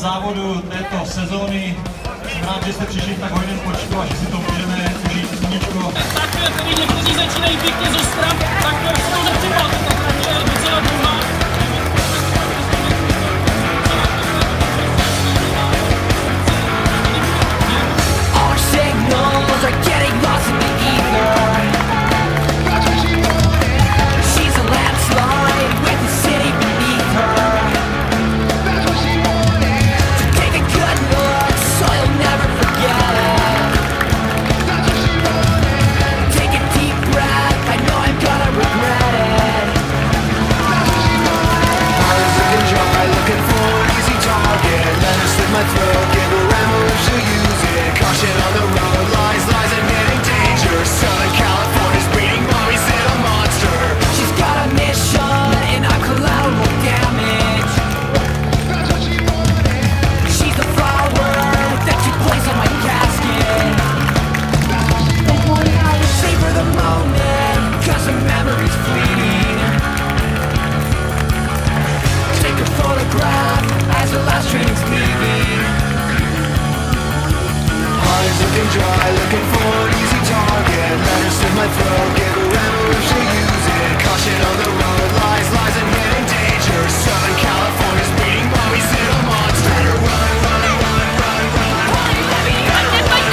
závodu této sezóny. Jsem rád, že jste přišli v tak hojném počtu a že si to můžeme užít sluníčko. Tak tady někteří začínají pěkně z ostra, tak se to nepřipal, ta trať je docela dlouhá. Our signals are getting lost in the ether. She's a landslide with the city beneath her. So take a good look so you'll never forget it. Take a deep breath, I know I'm gonna regret it. Eyes looking dry, looking for an easy target. Let her slit my throat, give her ammo if she'll use it. Caution on the road, lies, admitting danger. Southern California's breeding mommies in a monster. She's got a mission and I'm collateral damage. She's the flower that you place on my casket. Savor the moment, cause the memory's fleeting. Take a photograph as the last train is leaving. Eyes looking dry, looking for an easy target. Let her slit my throat, give her ammo if she'll use it. Caution on the road, lies, admitting danger. Southern California's breeding mommies in a monster. Let her run, run, run, run, run. Let me out.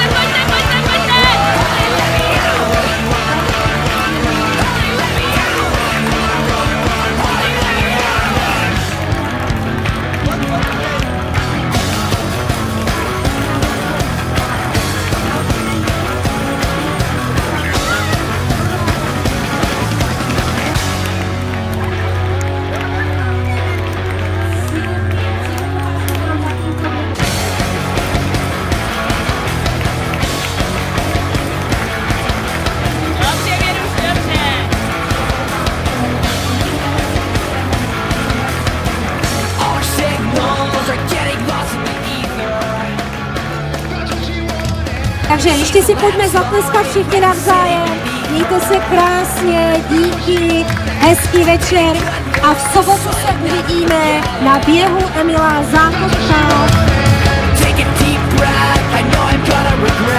Takže ještě si pojďme zatleskat všichni navzájem. Mějte se krásně, díky, hezký večer a v sobotu se uvidíme na běhu Emila Záchodka.